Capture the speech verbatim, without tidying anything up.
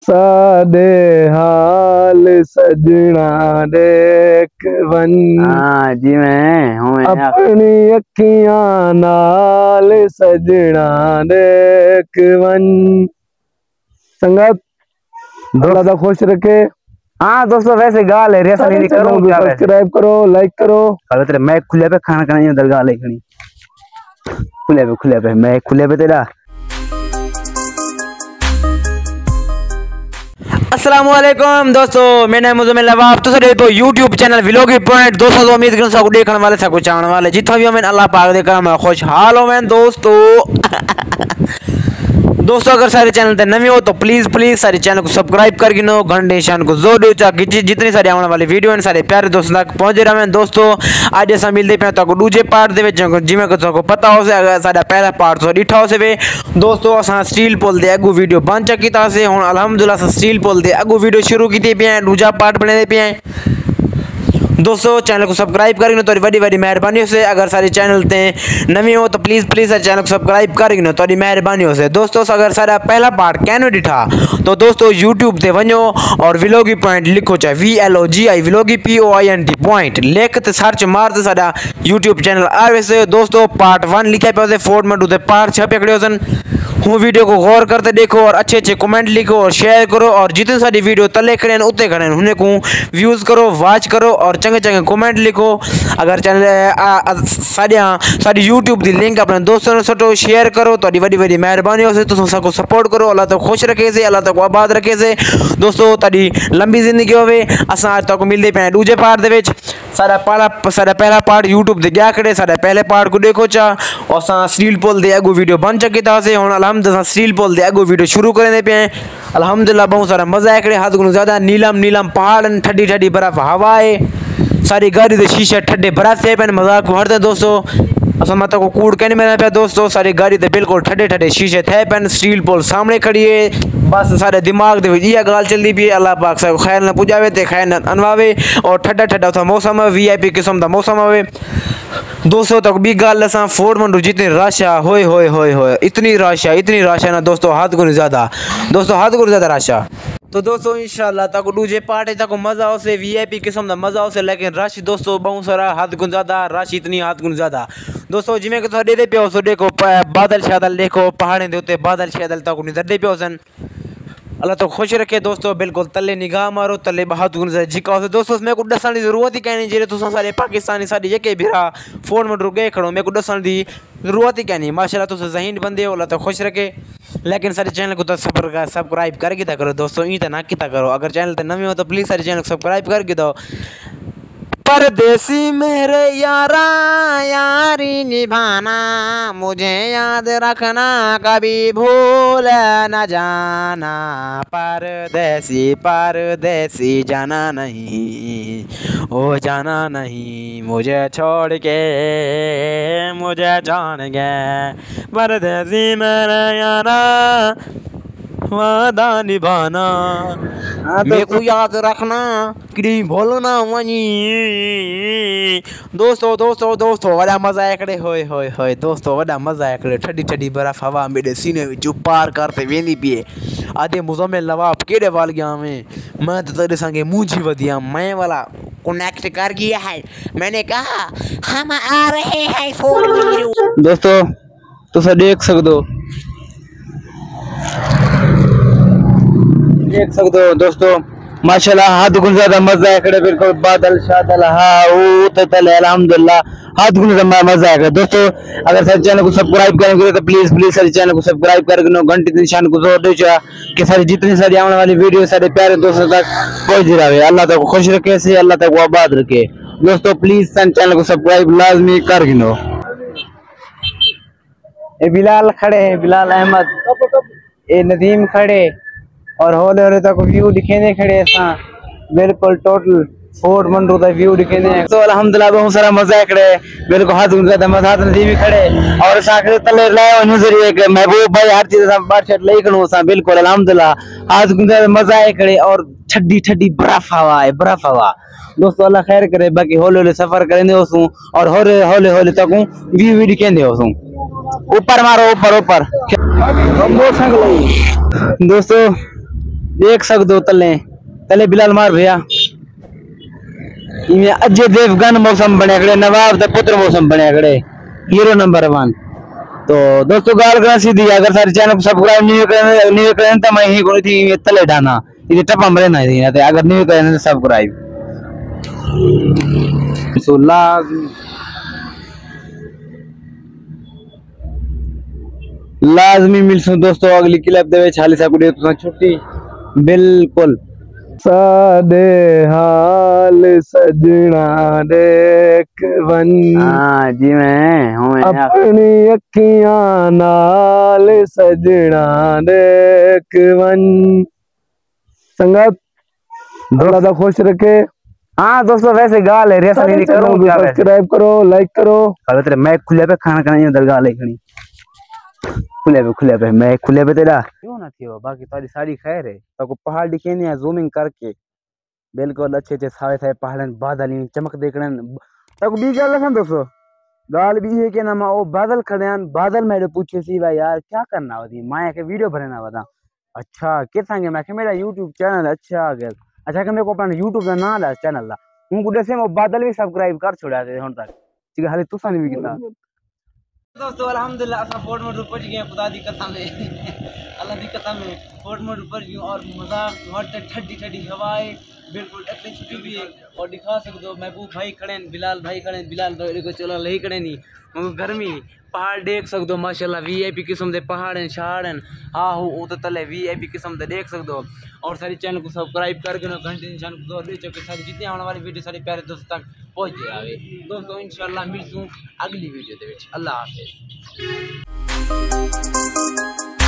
सादे हाल सजना देख वन। हाँ जी मैं हूँ अपनी अखियां नाल सजना देख वन। संगत अल्लाह दा खुश रखे। हाँ दोस्तों वैसे गाल है रेसा नहीं करो, सब्सक्राइब करो, लाइक करो। तेरे मैं खुले पे खाना खाना दरगाह लेखनी खुले पे खुले पे मैं खुले पे तेरा। अस्सलामुअलैकुम दोस्तों, मेरा नाम मुज़म्मिल नवाब। तो सर तो यूट्यूब चैनल व्लॉग पॉइंट दोस्तों तो उम्मीद करूँ सब देखने वाले सब चाहने वाले जितना भी मैं अल्लाह पाक दे कर मैं खुशहाल हूँ मैं दोस्तों। दोस्तों अगर सारे चैनल पे नए हो तो प्लीज प्लीज सारे चैनल को सब्सक्राइब कर गिनो, घंटे निशान को जोर दो ताकि जितनी सारी आने वाली वीडियो हैं सारे प्यारे दोस्तों तक पहुंचे रहे। दोस्तों आज ऐसा मिलते पे तो दूजे पार्ट दे जिमें को पता हो से अगर सारा पहला पार्ट तो डिठा हो से वे दोस्तों असा स्टील पोल दे अगू वीडियो बन चुकी था से हुन अल्हम्दुलिल्लाह स्टील पोल दे अगू वीडियो शुरू की पे हैं, दूजा पार्ट बने पे हैं। दोस्तों चैनल को सब्सक्राइब करेंगे तो बड़ी बड़ी मेहरबानी से, अगर सारे चैनल ते नवी हो तो प्लीज़ प्लीज़ चैनल को सब्सक्राइब करेंगे तो मेहरबानी हो से। दोस्तों अगर सारा पहला पार्ट कैनो डिठा तो दोस्तों यूट्यूब ते वनो और व्लॉगी पॉइंट लिखो चाहे V L O G I Vlogi P O I N T point लिख ते सर्च मारते सारा यूट्यूब चैनल आवे से। दोस्तों पार्ट वन लिखा पे फोर्ट में डूते पार्ट छः पकड़े सन। हूँ वीडियो को गौर करते देखो और अच्छे अच्छे कमेंट लिखो और शेयर करो और जितनी सारी वीडियो तले खड़े हैं उतने खड़े हैं उन्हें को व्यूज़ करो, वॉच करो और चंगे चंगे कमेंट लिखो। अगर चैनल सारिया सारी यूट्यूब की लिंक अपने दोस्तों ने सटो शेयर करो तो बड़ी बड़ी मेहरबानी हो से। तो सबको सपोर्ट करो, अल्लाह तक खुश रखे से, अल्लाह तक आबाद रखे से। दोस्तों ताड़ी लंबी जिंदगी होवे। असा आज तक मिलते पे दूजे पार्ट दे विच सारा पहला सारा पहला पार्ट यूट्यूब दे गया खड़े सारा पहले पार्ट को देखो चा और सा स्टील पोल दे अगू वीडियो बन चुकी था से हुन अल्हम्दुलिल्लाह स्टील पोल दे अगू वीडियो शुरू करने पे हैं। अल्हम्दुलिल्लाह बहुत सारा मजा है खड़े हद को ज्यादा नीलम नीलम पहाड़ ठंडी ठंडी बर्फ हवा है सारी गाड़ी दे शीशे ठंडे बर्फ से पे मजाक मारते दोस्तों असा मत को कूड़ कहने मेरा पे दोस्तों सारी गाड़ी दे बिल्कुल ठंडे ठंडे शीशे थे पेन स्टील पोल सामने खड़ी है बस सारे दिमाग दे ये गाल चलती भी अल्लाह पाक सब खैर न पुजावे ते खैर न अनवावे और ठंडा ठंडा था मौसम वी आई पी किस्म का मौसम आवे। दोस्तों तक भी गाल असा फोर्ट मंडू जितनी राशा होए होए होए होए इतनी राशा इतनी राशा ना दोस्तों हाथ गुण ज़्यादा दोस्तों हाथ गुण ज़्यादा राशा। तो दोस्तों इंशाल्लाह तक दूजे पार्ट तक मजा हो से वी आई पी किस्म का मजा हो से लेकिन रश दोस्तों बहुत सारा हाथ गुण ज़्यादा रश इतनी हाथ गुण ज़्यादा दोस्तों जिमें कि दे पे हो सो देखो बादल शादल देखो पहाड़े दे बादल शादल तक दे पे हो सन। अल्लाह तो खुश रखे दोस्तों बिल्कुल तले निगाह मारो तले बहुत गुण झिका हो दोस्तों मेरे को दसन की जरूरत ही कहनी जे तुम सारे पाकिस्तानी सारे यके बिरा फोन में रुके खड़ो मेरे को दसन की जरूरत ही कहनी माशाल्लाह तुम जहीन बंदे हो अल्लाह तो खुश रखे। लेकिन सारे चैनल को तो सब्सक्राइब करके था करो दोस्तों ई तो ना किता करो। अगर चैनल तो नवे हो तो प्लीज़ सारे चैनल को सब्सक्राइब करके दो। परदेसी मेरे यारा यारी निभाना मुझे याद रखना कभी भूल न जाना। परदेसी परदेसी जाना नहीं ओ जाना नहीं मुझे छोड़ के मुझे जान गए। परदेसी मेरे यारा वादा निभाना मेरे को याद रखना कि भूलना वही। दोस्तों दोस्तों दोस्तों बड़ा मजा है खड़े होए होए होए दोस्तों बड़ा मजा है खड़े ठंडी ठंडी बर्फ हवा मेरे सीने में जो पार करते वेंदी पिए आधे मुज़म्मिल नवाब केड़े वाल गया मैं मैं तो तेरे संगे मुझी वधिया मैं वाला कनेक्ट कर गया है। मैंने कहा हम आ रहे हैं फोर वीडियो दोस्तों तुम देख सकते हो देख सकते हो दोस्तों माशाल्लाह हाथ गुण ज्यादा मजा है खड़े बिल्कुल बादल शादल हाँ तले अल्हम्दुलिल्लाह हाथ गुण ज्यादा मजा है दोस्तों। अगर सारे चैनल को सब्सक्राइब करेंगे तो प्लीज प्लीज सारे चैनल को सब्सक्राइब करके घंटे के निशान को जोर दो कि सारी जितनी सारी आने वाली वीडियो सारे प्यारे दोस्तों तक पहुंच रहे। अल्लाह तक खुश रखे से अल्लाह तक आबाद रखे दोस्तों। प्लीज चैनल को सब्सक्राइब लाजमी कर गिनो। ये बिलाल खड़े हैं बिलाल अहमद ये नदीम खड़े और होले होले तक व्यू दिखेने खड़े ऐसा बिल्कुल टोटल फोर्ट मंडू का व्यू दिखेने तो अल्हम्दुलिल्लाह बहुत सारा मजा है खड़े बिल्कुल हाथ उनका मजा नदीम खड़े और साखरे तले लाए नजरिए के महबूब भाई हर चीज बात शर्ट ले खड़ो सा बिल्कुल अल्हम्दुलिल्लाह हाथ उनका मजा है खड़े और ठंडी ठंडी बर्फ हवा है बर्फ हवा दोस्तों अल्लाह खैर करे। बाकी होले होले सफर करेंगे उसू और होले होले होले तक व्यू व्यू दिखेंगे उसू ऊपर मारो ऊपर ऊपर दोस्तों देख सकते हो तले तले बिलाल मार भैया इनमें अजय देवगन मौसम बने खड़े, नवाब दा पुत्र मौसम बने खड़े, हीरो नंबर वन। तो दोस्तों गाल करना सीधी, अगर सारे चैनल को सब्सक्राइब नहीं करें नहीं करें तो मैं ही कोई थी तले डाना इधर टपा मरे ना थी, अगर नहीं करें तो सब्सक्राइब सो लाज लाजमी मिलसू दोस्तों अगली क्लिप दे विच। हाली सा कुड़ी तुसा छुट्टी बिल्कुल सादे हाल सजना देख वन। हाँ जी मैं हूँ अपनी अखियां नाल सजना देख वन। संगत अल्लाह दा खुश रखे। हाँ दोस्तों वैसे गाल है रेसा नहीं करो, सब्सक्राइब करो, लाइक करो। अरे तेरे मैं खुले पे खाना खाना दरगाह लेखनी खुले पे खुले पे मैं खुले पे तेरा क्यों ना थी वो। बाकी तारी सारी खैर है तो को पहाड़ दिखे नहीं है जूमिंग करके बिल्कुल अच्छे अच्छे सारे सारे पहाड़ बादल चमक देखने तक भी गल है दोस्तों। गाल भी है कि ना वो बादल खड़े हैं, बादल मेरे पूछे सी भाई यार क्या करना होती माया के वीडियो बनाना बता। अच्छा के संगे मैं मेरा यूट्यूब चैनल अच्छा आ गया। अच्छा कि मेरे को अपना यूट्यूब का नाम है चैनल का हूँ गुडे से बादल भी सब्सक्राइब कर छोड़ा थे हुन तक ठीक है। हाले तुसा नहीं भी किया दोस्तों अल्हम्दुलिल्लाह असा फोर्ट मोड ऊपर गए खुदा दी कसम है अल्लाह दी कसम है फोर्ट मोड ऊपर गए और मजाक हट ठंडी ठंडी हवाएं बिल्कुल इतनी छुट्टी भी है और दिखा सकते हो महबूब भाई खड़े हैं, बिलाल भाई खड़े हैं, बिलाल भाई को चलो नहीं खड़े नहीं मगर गर्मी पहाड़ देख सकते हो माशाल्लाह वीआईपी किस्म के पहाड़ हैं शहाड़ हैं। हाँ हो वो तो तले वीआईपी किस्म के देख सकते हो और सारी चैनल को सब्सक्राइब करके ना घंटे निशान को दो दे चुके सारी जितनी आने वाली वीडियो सारे प्यारे दोस्तों तक पहुँच जाए दोस्तों। इंशाल्लाह मिलूँ अगली वीडियो दे विच। अल्लाह हाफिज़।